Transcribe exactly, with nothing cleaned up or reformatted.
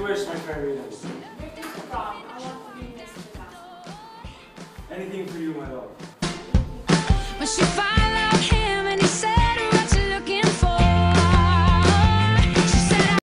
wish, my friend Venus. Everything's wrong. I want to be Mister Basketball. Anything for you, my love. When she